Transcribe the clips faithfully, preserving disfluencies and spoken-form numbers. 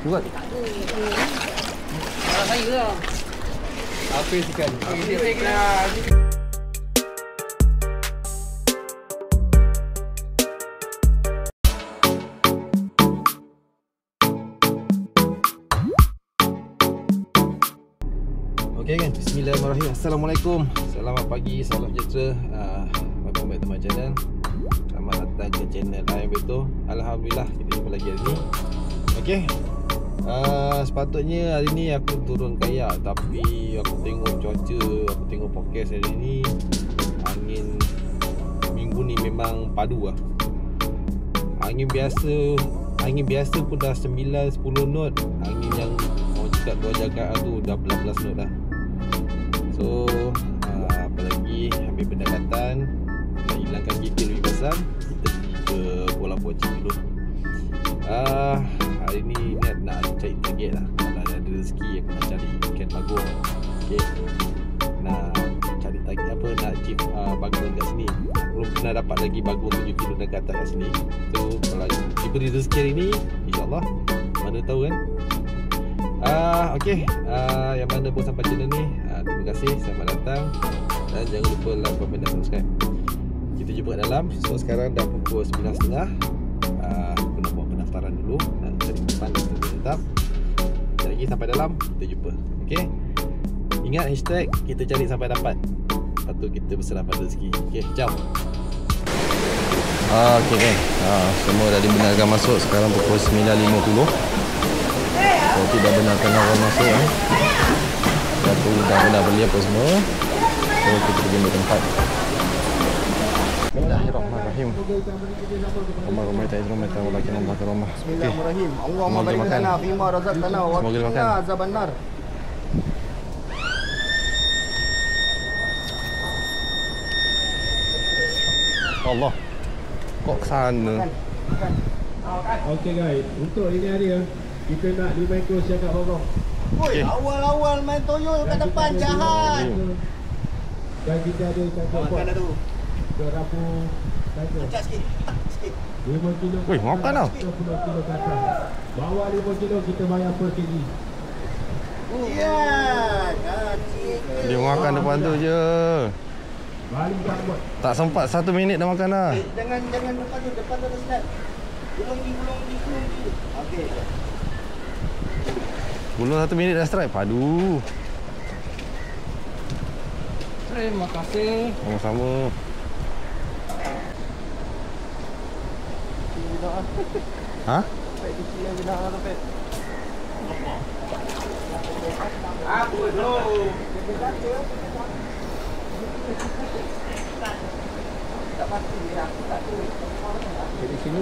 Kuat. Salah saya lah. Apa sekali? Ini saya kena. Okey kan, bismillahirrahmanirrahim. Assalamualaikum. Selamat pagi, salam sejahtera. uh, Welcome back to my channel. Selamat datang ke channel I Am Beto. Alhamdulillah kita jumpa lagi hari ni. Okey, uh, sepatutnya hari ni aku turun kayak, tapi aku tengok cuaca, aku tengok forecast hari ni, angin minggu ni memang padu lah. Angin biasa Angin biasa pun dah sembilan sepuluh knot. Angin yang mau cakap dua jagaan tu dah belas belas knot dah. So uh, apalagi ambil pendekatan nak hilangkan gigi lebih besar, kita pergi ke Bola Pocing dulu. uh, Hari ni niat nak cari target lah. Kalau ada rezeki aku nak cari ikan bagus. Okay, nak cari target apa, nak achieve uh, bagus kat sini. Belum pernah dapat lagi bagus tujuh kilo dan kata kat sini. So kalau diberi rezeki hari ni, InsyaAllah, mana tahu kan. Uh, okay, uh, yang mana pun sampai channel ni, uh, terima kasih, selamat datang. Dan jangan lupa like, komen dan subscribe. Kita jumpa kat dalam. So sekarang dah pukul sembilan tiga puluh. uh, Aku nak buat pendaftaran dulu, nak cari tempat untuk tetap. Sekejap lagi sampai dalam, kita jumpa. Okay, ingat hashtag kita cari sampai dapat. Lepas tu kita berserah pada rezeki. Okay, jom. Ah, okay kan, ah, semua dah dibenarkan masuk. Sekarang pukul sembilan lima puluh. So tidak benarkan orang masuk eh. Dah tu dah benar beli apa semua. So kita pergi ambil tempat. Bismillahirrahmanirrahim. Allahumma ta'ala rahmat wa lakin Allah rahmah. Bismillahirrahmanirrahim. Allahumma barik lana fima razaqtana wa qina azaban nar. Allah. Kok ke sana? Okey guys, untuk ini hari ya, kita nak lima ekor siaga bawang. Oi, awal-awal main toyol kat depan jahat. Dan kita ada ikan kepot. Makan dah tu. Kerapu saja. Ajak sikit. Sikit. lima kilo. Weh, makan tau. tiga puluh kilo ke atas. Bawah lima kilo kita bayar per kili. Ya, Dia makan depan tu je. Balik tak buat. Tak sempat satu minit dah makan dah. Eh, jangan jangan depan tu, depan tu ada snap. Gulung ni, gulung ni, gulung ni. Okey. Belum satu minit dah strike. Padu. Terima kasih. Sama-sama. Ha? Apa tu? Tak pasti dia, aku tak tahu. Di sini.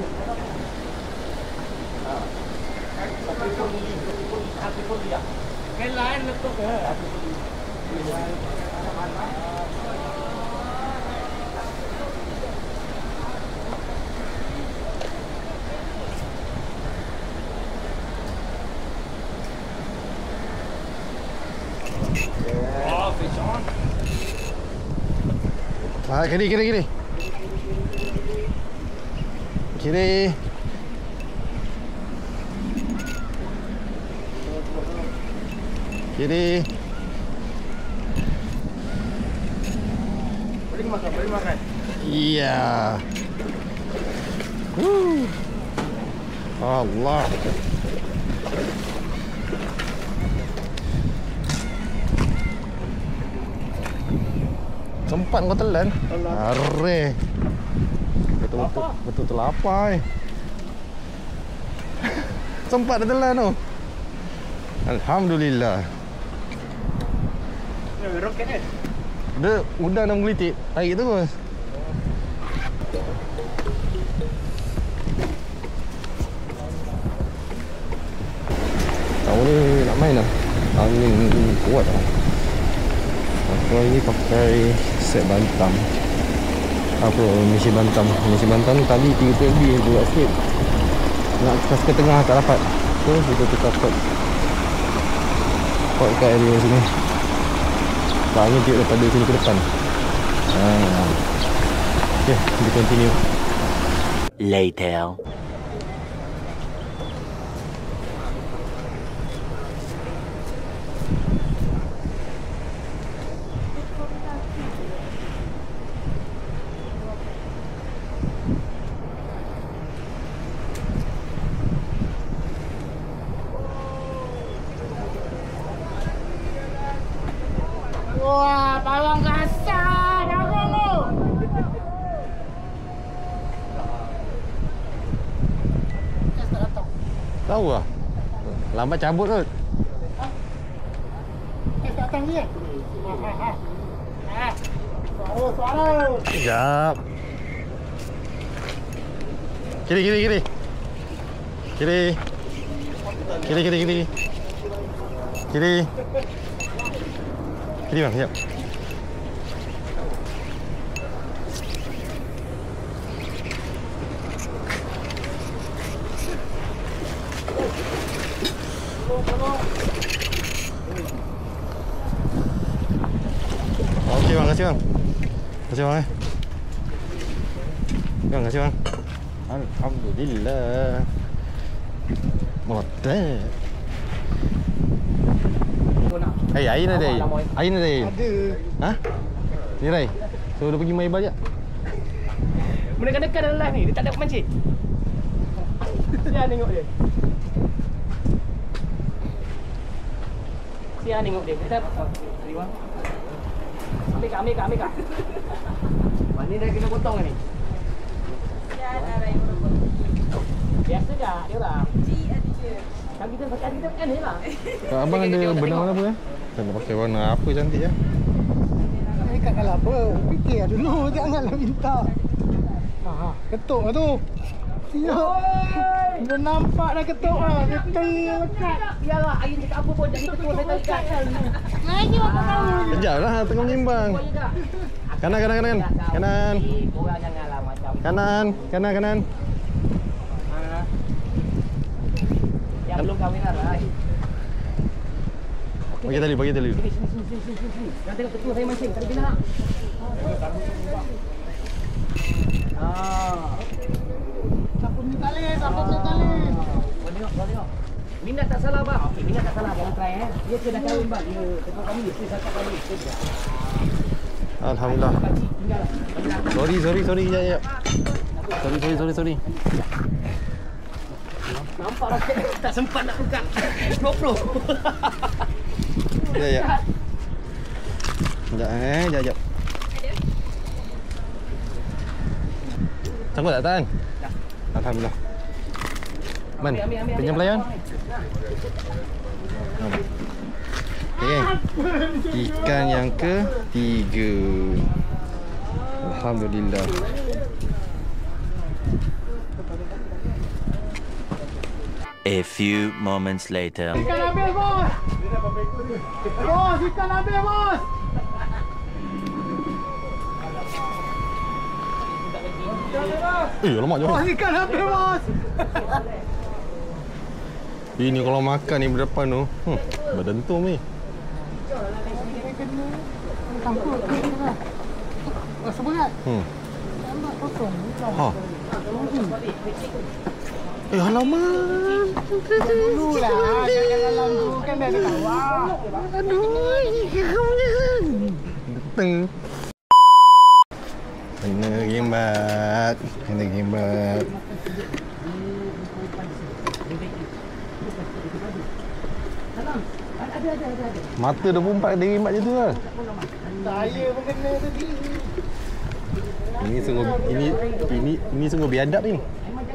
Tapi pun ni, pun hati pun dia. Kan lain letup ke? Oh, fish on. Ah, kiri, kiri, kiri. Kiri. Kiri. Boleh makan, boleh makan. Iya. Woo. Allah. Sempat kau telan. Are. Betul-betul betul-betul lapar. Eh. Sempat dah telan tu. Alhamdulillah. Ya, roket kan? Dia udang dah menggelitik. Tarik terus. Tahun ni nak main lah. Angin kuat lah. Aku ini pakai set bantam. Apa, misi bantam. Misi bantam ni tali tiga puluh lebih buat sikit. Nak kas ke tengah tak dapat. So kita tukar pot. Pot kat area sini. Tak angin tiup daripada sini ke depan. Haa. Okay, kita continue. Later. Wah, bawang kasar. Abang tu. Kes tak datang. Tahu lah. Lambat cabut kot. Kes datang ni. Ha ha ha. Ha. Suara, suara. Sekejap. Kiri, kiri, kiri. Kiri. Kiri, kiri, kiri. Kiri. Kiri bang, sekejap. Okey bang, kasih bang. Kasih bang eh. Bang, kasih bang. Alhamdulillah. Mantap. Eh, air ada. Air ada. Ada. Ha? Ni Rai. So dia pergi main balik. Menekan-nekan dalam live ni, dia tak dapat mancing. Sian tengok dia. Sian tengok dia. Kita terima. Ambil kak, ambil kak, ambil kak. Mana dah kena potong ni? Sian dah Rai. Biasa je dia lah. Cik ada je. Kan kita pakai kita kan ni lah. Abang ada benang warna apa eh? Tak nak pakai warna apa cantik ya? Eh, kat kalau apa? Fikir dulu, janganlah minta. Ha, ha. Ketuk lah tu. Siap. Dah nampak dah ketuk lah. Ketuk lekat. Biarlah air cakap apa pun jadi ketua saya tarikan. Lagi apa tahu? Kejap lah, tengah menyimbang. Kanan, kanan, kanan. Kanan. Korang janganlah macam Kanan, kanan, kanan. yang belum kahwin lah Rai. Bagi tali, bagi tali. Sini, sini, sini, sini, sini, sini. Jangan tengok ketua saya mancing, tak ada bina nak. Ah. Siapa punya tali? Siapa punya tali? Kau tengok, kau tengok. Minat tak salah bang. Okey, minat tak salah, jangan try eh. Dia ke dah kahwin bang. Dia tengok kami, dia cakap kami. Alhamdulillah. Pakcik, tinggal lah. Sorry, sorry, sorry. Sekejap, sekejap. Sorry, sorry, sorry, sorry. Nampak roket tak sempat nak buka. GoPro. Sekejap, sekejap. Sekejap eh, sekejap, sekejap. Sanggup tak tahan? Dah. Alhamdulillah. Man, Ambil, ambil, ambil, pinjam ambil. pelayan. Okay. Ikan yang ketiga. Alhamdulillah. A few moments later. Ikan habis, bos! Bos, ikan habis, bos! Eh, alamak jauh. Bos, ikan habis, bos! Ini kalau makan ni berdepan tu. Hmm, berdentum ni. Campur. Rasa berat. Hmm. Nampak potong. Ha. Eh, alamak. Dulu lah, jangan dalam tu kan dah ada kawah. Aduh, ikan. Beteng. Kena gembat. Kena gembat. Mata dua puluh empat dia gembat je tu lah. Saya pun kena tadi. Ini sungguh ini ini ini sungguh biadab ni.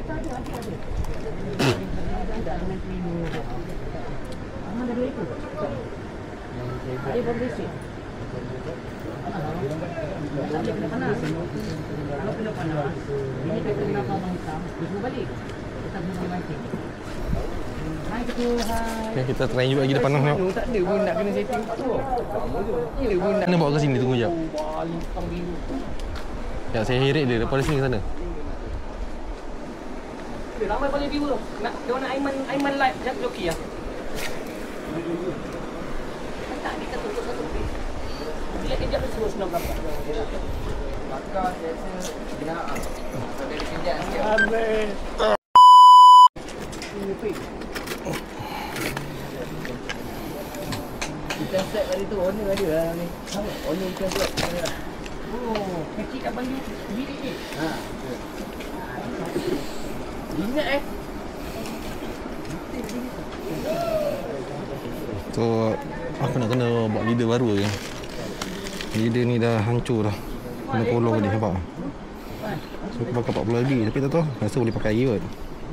Dia pun berisik. Dia kena panas. Kalau kena panas, ini dia kena abang hitam, dia suruh balik. Kita boleh mancing. Hai ketua, hai. Okay, kita try juga lagi depan tengok. Tak ada pun nak kena setting tu. Ini pun nak. Mana bawa ke sini tunggu jap. Lintang biru. Ya, saya heret dia daripada sini ke sana. Dia ramai paling viewer. Nak dia nak Aiman Aiman live jap joki ah. Tak kita tutup satu page. Bila kejap dia suruh senang berapa. Maka saya nak ada kejap sikit. Amin. Ini page. Kita set tadi tu owner ada lah ni. Owner kita buat. Oh, kecil kat baju bilik ni. Ha. Ingat eh. So, aku nak kena buat leader baru ke. Leader ni dah hancur dah. Kena polong dia nampak. So aku pakai empat puluh lebih tapi tak tahu. Rasa boleh pakai lagi kot.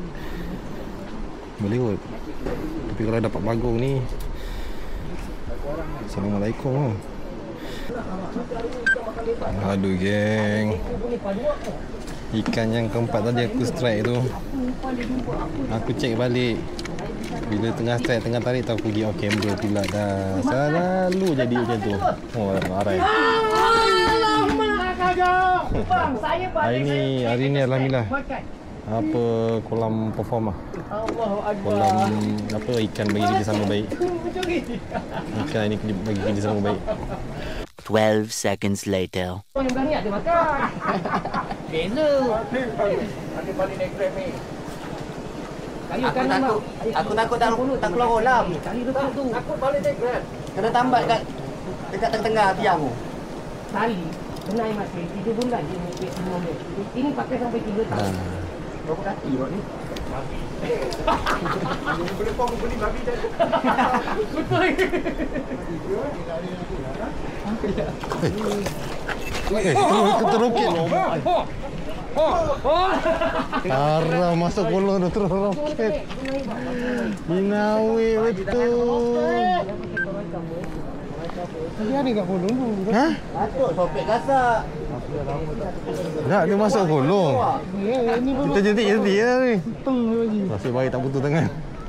Boleh kot. Tapi kalau dapat bagong ni, Assalamualaikum. Aduh geng, ikan yang keempat tadi aku strike tu, aku cek balik. Bila tengah strike, tengah tarik tahu pergi off camera pula dah. Selalu jadi macam tu. Oh marah. Hari ni, hari ni alhamdulillah apa kolam perform lah. Kolam apa ikan bagi kerja sama baik. Ikan ini bagi kerja sama baik. twelve seconds later. Yang berani ada makan. Beza. Ada balik naik grab ni. Kayu kan takut. Aku takut tak tak keluar kolam. Kali dekat tu. Takut balik naik grab. Kena tambat kat dekat tengah-tengah tiang tu. Tali kena air mati tiga bulan dia naik semua dia. Ini pakai sampai tiga tahun. Berapa kaki buat ni? Babi. Boleh pun aku beli babi dah. Betul. Eh, tu terukit. Haram masuk kolong tu terus roket. Binawi betul. Dia ada kat kolong tu. Ha? Patut sopek gasak. Tak, dia masuk kolong. Ya, ini Kita jentik-jentik lah ni. teng dia lagi. Nasib baik tak putus tangan.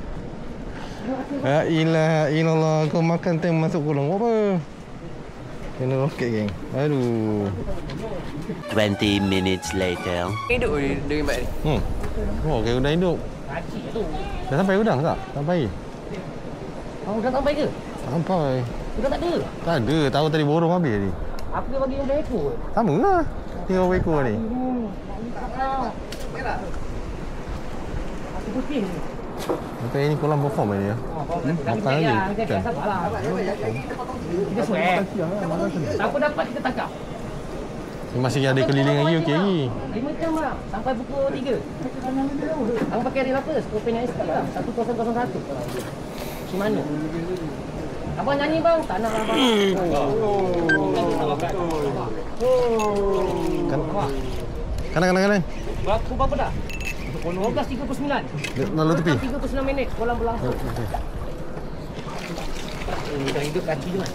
La ilaha illallah, kau makan time masuk kolong apa? Kena roket geng. Aduh. twenty minutes later. Hidup dia dia rimbat ni. Hmm. Oh, kayak udang hidup. Kacik tu. Dah sampai udang tak? Sampai. Kau dah sampai ke? Sampai. Sudah tak ada. Tak ada, tahu tadi borong habis tadi. Apa dia bagi yang dah ekor? Sama lah. Tiga ekor ni. Aku putih ni. Sampai ini kolam perform ni ya. Hmm? Makan lagi. Kita sabarlah. Kita sweat. Siapa dapat kita tangkap. Masih ada keliling lagi, okey lagi. Lima jam lah. Sampai pukul tiga. Abang pakai hari apa? Skopenya S K lah. satu kosong kosong satu. Di mana? Abang nyanyi bang? Tak nak abang. Kan. Kanan kanan kanan. Berapa berapa dah? dua belas tiga puluh sembilan. Lalu tepi. tiga puluh sembilan minit kolam berlangsung. Ini dah hidup kaki tu kan.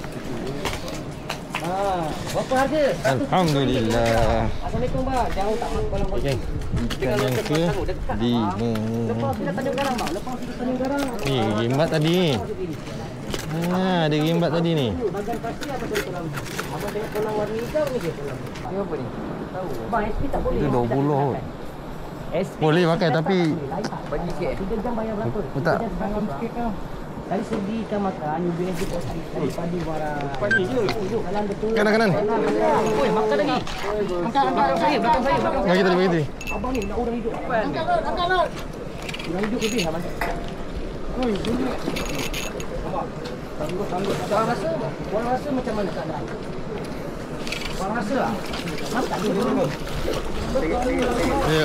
Ah, berapa harga? Alhamdulillah. Assalamualaikum bang. Jauh tak makan kolam Okey. Ikan yang ke lima. Lepas kita tanya garang bang. Lepas kita tanya garang. Ni gimbat tadi ni. Ha, ada gimbat tadi ni. Bagian pasti apa tu kolam? Abang tengok kolam warna hijau ni ke kolam? Ini apa ni? Tahu. Bang, S P tak boleh. Itu dua puluh kot. S P Boleh pakai tapi bagi sikit. tiga jam bayar berapa? Oh, tak. tiga jam bayar berapa? Dari segi ikan makan, U B S D pasti daripada barang. Pagi je. Kanan betul. kanan kanan. Oi, makan lagi. Angkat angkat saya, belakang saya, belakang saya. Bagi tadi bagi tadi. Abang ni nak orang hidup. Angkat lot, angkat lot. Orang hidup lebih abang. Oi, ini. Tangguh, tangguh. Orang rasa, orang rasa macam mana keadaan? Orang rasa lah. Mas tak ada dulu. Ya.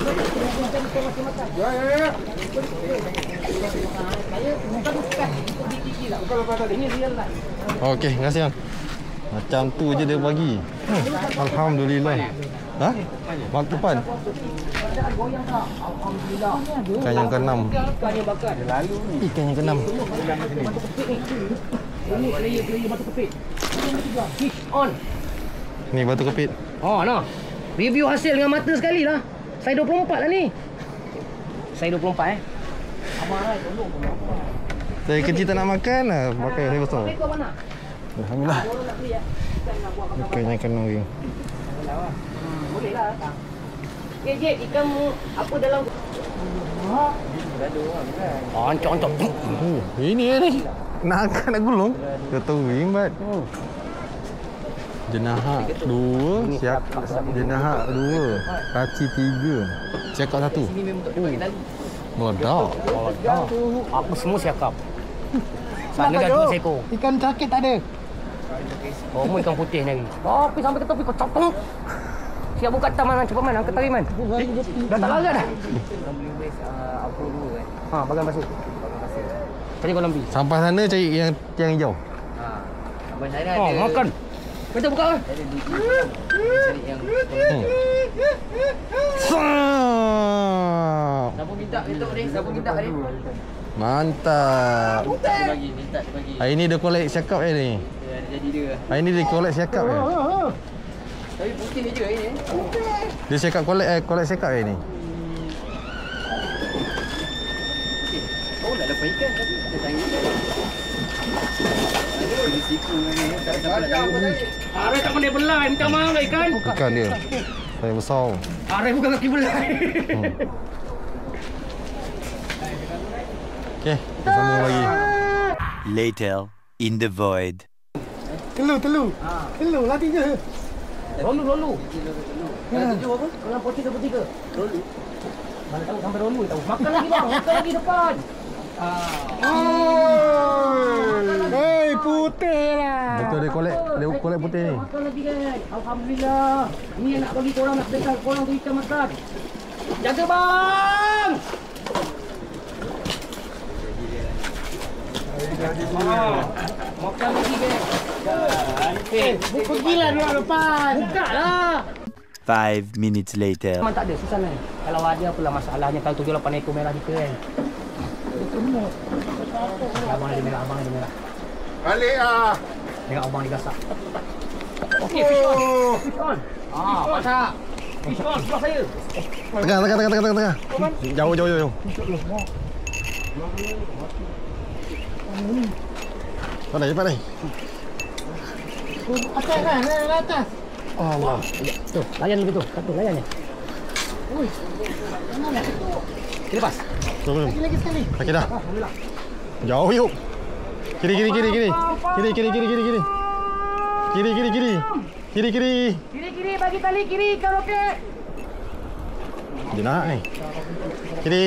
Ya ya ya. Saya bukan bukan B T C lah. Ini real life. Okey, terima kasih bang. Macam tu je dia bagi. Hmm. Alhamdulillah. Ha? Mak depan. Keadaan goyang tak? Alhamdulillah. Ikan yang keenam. Ikan yang bakar. Lalu ni. Ikan yang keenam. Batu kepit ni. Ini player-player batu kepit. Ini yang ketiga. Fish on. Ni batu kepit. Oh, no. Review hasil dengan mata sekali lah. Saya dua puluh empat lah ni. Saya dua puluh empat eh. Abang Rai tolong tolong. Saya kecil tak nak makan lah. Pakai saya besar. Apa mana? Alhamdulillah. Orang nak beli ya. Ikan nak buat apa? Ikan yang keenam ni. Boleh lah. Okay, Jek, ikan apa dalam... Oh, ancok-ancok. Oh, ini ni. Nak angkat nak gulung. Dia tahu rimbat. Jenahak dua, siap jenahak dua, kaci tiga, siakap satu. Ini memang untuk dia bagi lalu. Meledak. Apa semua siakap. Sana dah dua seekor. Ikan cakit tak ada. Oh, mu ikan putih ni lagi. Tapi sampai ke tepi kau copong. Siap buka taman Superman, angkat tali man. Dah tak larat dah. Apa dulu kan? Ha, bagan basuh. Cari kolam bi. Sampai sana cari yang yang hijau. Ha. Abang saya ada. Oh, makan. Kita buka kan? Cari yang Hmm. Sabun minta ketuk ni, sabun minta ni. Mantap. Bagi, minta bagi. Hari ni dia collect cakap eh ni. Ya, jadi dia. Hari ni dia collect cakap eh. Tapi putih je hari ni. Dia cakap collect eh collect cakap eh ni. Oh, nak dapat ikan tapi ada tangan ikan. Aduh, dia siku ni. Tak siapa nak tahu. Arif tak pandai belai, minta maaf lah ikan. Ikan dia. Saya besar. Arif bukan kaki belai. Hmm. Okey, kita sambung lagi. Later, in the void. Telur, telur. Telur lah tiga. Rolu, rolu. Kalau tujuh apa? Kalau putih ke putih ke? Rolu. Mana tahu sampai rolu tahu. Makan lagi bang, makan lagi depan. Hei, putih lah. Betul dia collect, dia collect putih ni. Makan lagi guys. Alhamdulillah. Ini yang nak bagi korang, nak sedekah korang tu ikan makan. Jaga bang. Ah, makan lagi guys. Eh, Pergilah dia depan. buka lah. Five minutes later. Memang tak ada, susah kan? Kalau ada apalah masalahnya kalau tujuh lapan ekor merah kita kan. Abang ada merah, abang ada merah. Balik ah. Tengok abang digasak. Okey, fish on. Fish on. Ah, pasak. Fish on, sebelah saya. Tengah, tengah, tengah, tengah, tengah. Jauh, jauh, jauh. Mana cepat ni? Atas kan, atas. Allah. Tu, layan lebih tu. Satu layan ni. Ui. Mana nak itu? Kita lepas. Tunggu. Lagi lagi sekali. Okey dah. Alhamdulillah. Jauh yuk. Kiri, kiri, kiri, kiri. Kiri, kiri, kiri, kiri, kiri. Kiri, kiri, kiri. Kiri, kiri. Kiri kiri bagi tali kiri ikan roket. Dia nak ni. Kiri.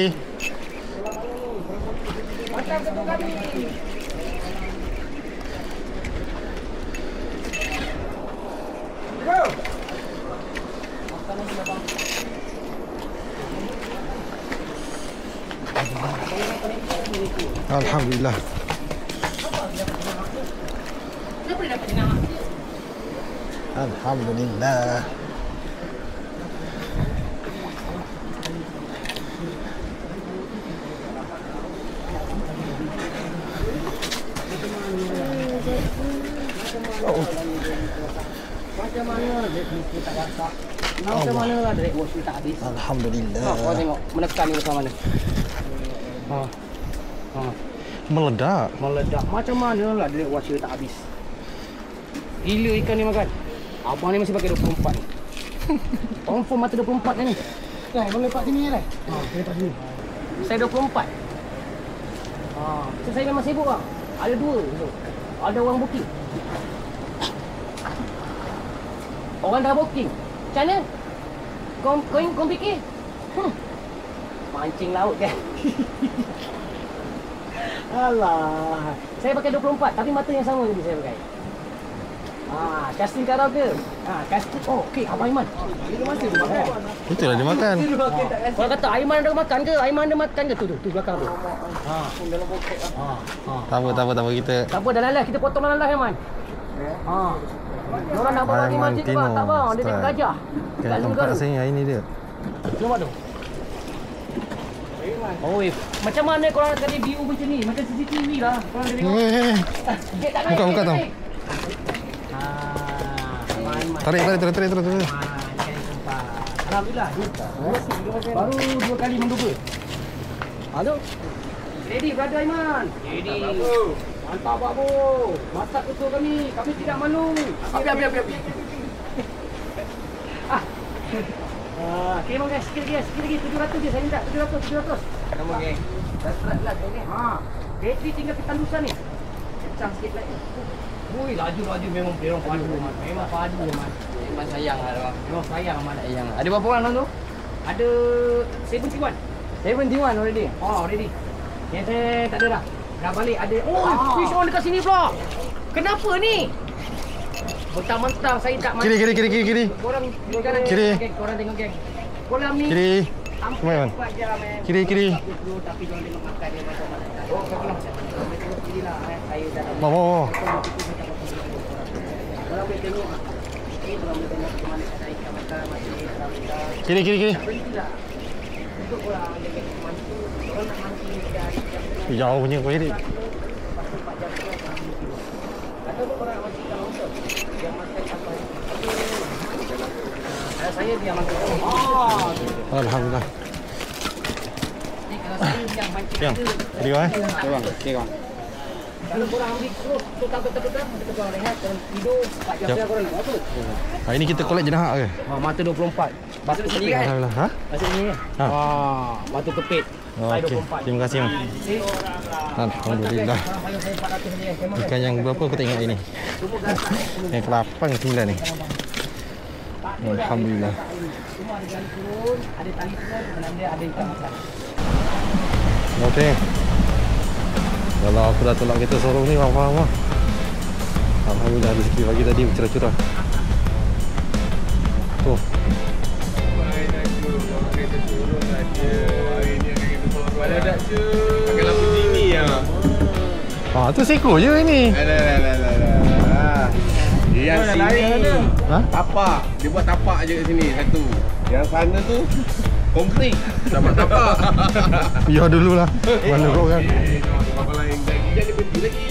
Macam satu kali. Go. Alhamdulillah. Alhamdulillah. Oh. Macam mana Dek Mesti tak rasa Macam mana lah Dek Wash tak habis Alhamdulillah. ha, Kau tengok menekan ni macam mana ha. Ha. Meledak. Meledak Macam mana lah Dek Wash tak habis Gila ikan ni makan Abang ni masih pakai dua puluh empat ni Confirm mata dua puluh empat ni Lai, boleh lepak sini Lai. ha, Saya lepas sini Saya dua puluh empat ha. So saya memang sibuk lah Ada dua so. Ada orang booking Orang dah booking. Macam mana? Kau, kau, kau fikir? Hmm. Mancing laut kan? Alah. Saya pakai dua puluh empat tapi mata yang sama tadi saya pakai. Ah, casting karau ke? Ah, casting. Oh, okey, Abang Aiman. Dia masa dia makan. Itulah dia makan. Kalau kata Aiman ada makan ke? Aiman ada makan ke? Tu tu, tu belakang tu. Ha. Dalam poket. Ha. Ha. Tak apa, tak apa, tak apa kita. Tak apa, dah lalas. Kita potong lalas Aiman. Ha. Diorang nak bawa pergi Aiman masjid Tino, tak tak bang, dia Ustaz. tengok gajah. Kat tempat saya hari ni dia. Nampak tu? Oh, eh. Macam mana korang tadi view macam ni? Macam C C T V lah. Korang dia tengok. Eh, Sikit tak Buka, buka tau. Ah, Aiman. tarik, tarik, tarik, tarik, tarik. tarik. Ah, ikan yang tempat. Alhamdulillah. Baru dua kali menduga. Halo. Ready, brother Aiman? Ready. Mantap, Babu. Masak betul kami. Kami tidak malu. Api, api, api, api. Ah. Ah, okey bang guys, sikit lagi, sikit lagi tujuh ratus je saya minta tujuh ratus, tujuh ratus. Nama geng. Dah start lah okey. Ha. Bateri tinggal ketandusan ni. Kencang sikit lagi. Woi, laju-laju memang memang padu man. Memang padu man. Memang sayang lah. Memang sayang man. Sayang. Ada berapa orang dalam tu? Ada tujuh puluh satu. tujuh puluh satu already. Oh, already. Yang saya tak ada dah. Dah balik ada. Oh, ah. Fish on dekat sini pula. Kenapa ni? Mentang-mentang saya tak Kiri, kiri, kiri, kiri, kiri. Korang korang Kiri. geng, korang tengok geng. Kolam ni Kiri. hampir Kemana, Man? empat jam eh. Kiri, kiri. Tapi jangan tengok makan dia macam mana. Oh, kau kena. Kiri lah eh. Saya dah Bawa, bawa. Korang boleh tengok Kiri, kiri, kiri. Untuk orang yang mancing, orang nak mancing dari jam Jauh punya kau ini. empat jam ataupun orang nak mancing kalau untuk yang makan sampai eh, saya dia mancing. Oh, Alhamdulillah. ni kalau saya yang mancing Yang, ada. tadi kau eh? Bang, okey bang. Kalau korang ambil terus total betul betul kita korang rehat dan tidur empat jam saya korang nak buat apa? Hari ni kita collect jenahak ke? Ha, mata dua puluh empat. Batu sini kan? Alhamdulillah. Ha? Batu sini kan? Ha. Ha, batu kepit. Oh, okey. Terima kasih, Bang. Alhamdulillah. Ikan yang berapa aku tak ingat ini. Yang ke lapan ke sembilan ni. Alhamdulillah. Semua ada jalan turun, ada tali turun dan dia ada ikan makan. Okey. Kalau aku dah tolak kereta sorong ni, faham-faham lah. Alhamdulillah rezeki pagi tadi bercurah-curah. Tu. Pada dak je. Pakai lampu dini ya. Ah, tu seko je ini. Alah alah alah alah. Yang sini Ha? tapak. Dia buat tapak je kat sini satu. Yang sana tu konkrit. Tapak tapak. Ya dululah. Mana kau kan? Apa lain lagi jadi berhenti lagi.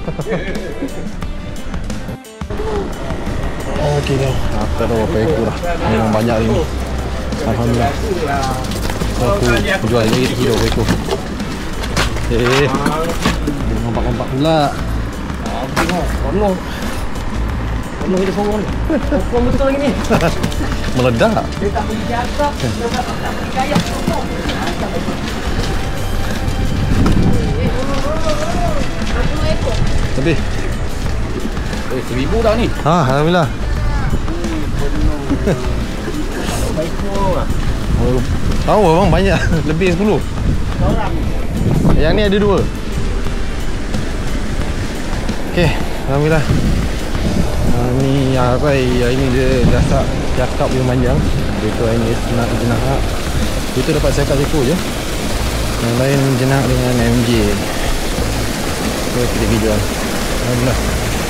Okey ni. Aku dah berapa ekor dah. Memang banyak hari ni. Alhamdulillah. Aku jual lagi tiga ekor. Eh. Nampak-nampak pula. Tengok, kono. Kono kita sorong ni. Kono betul lagi ni. Meledak. Dia tak boleh jaga, dia tak boleh gaya. Lebih. Eh, seribu dah ni. Ha, alhamdulillah. Oh, tahu abang banyak. Lebih sepuluh. Yang ni ada dua. Okey, alhamdulillah. Ha, ni Arai, hari ni dia dah cakap yang panjang. Dia tu hari ni nak jenahak. Dia tu dapat cakap ekor je. Yang lain jenahak dengan M J. So kita pergi jual. Alhamdulillah.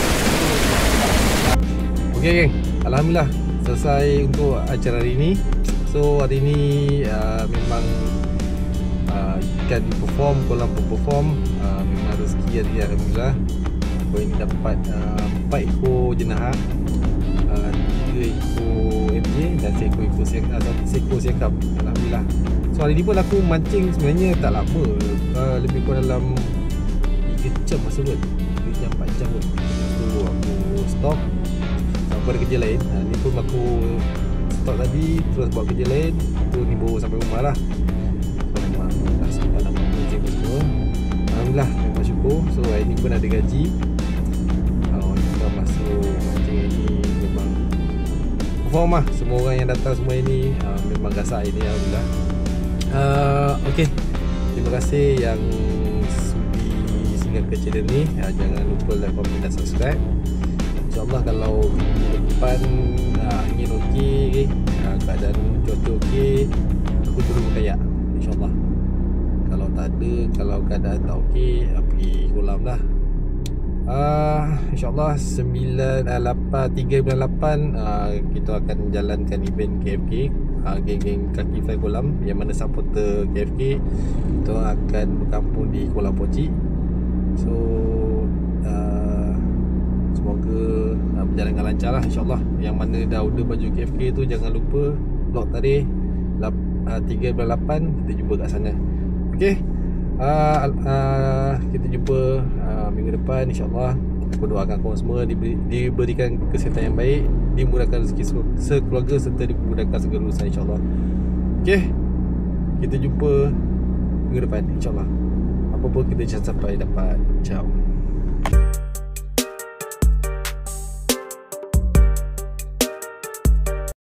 Okey geng, alhamdulillah selesai untuk acara hari ni. So hari ni uh, memang uh, ikan perform, kolam pun perform. uh, Memang rezeki hari ni alhamdulillah. Aku ini dapat uh, empat ekor jenahak, uh, tiga ekor M J dan seekor ekor siakap, uh, seekor siakap. Alhamdulillah. So hari ni pun aku mancing sebenarnya tak lama, uh, lebih kurang dalam tiga jam masa pun, tiga jam empat jam pun. So aku stop. Aku ada kerja lain. Ha, ni pun aku stop tadi, terus buat kerja lain. Tu ni baru sampai rumah lah. So memang dah sempat nak buat kerja pun semua. Alhamdulillah, memang syukur. So hari ni pun ada gaji. Oh, kita masuk mancing ni memang perform lah. Semua orang yang datang semua ini uh, memang gasak ini, alhamdulillah. uh, Okay, terima kasih yang sudi singgah ke channel ni. uh, Jangan lupa like, komen dan subscribe. InsyaAllah kalau minggu depan uh, angin okey, uh, keadaan cuaca okey, aku turun berkayak InsyaAllah. Kalau tak ada, kalau keadaan tak okey, uh, pergi kolam lah. uh, InsyaAllah sembilan, lapan, tiga bulan lapan uh, kita akan jalankan event K F K, uh, geng-geng kaki fly kolam. Yang mana supporter K F K kita akan berkampung di Kolam Poci. So uh, semoga uh, berjalan dengan lancar lah insyaAllah. Yang mana dah order baju K F K tu jangan lupa lock tarikh uh, tiga bulan lapan kita jumpa kat sana. Okay, uh, uh, kita jumpa uh, minggu depan insyaAllah. Aku doakan korang semua diberi, diberikan kesihatan yang baik, dimudahkan rezeki sekeluarga serta dimudahkan segala urusan insyaAllah. Okay, kita jumpa minggu depan insyaAllah. Apa pun kita capai dapat. Ciao.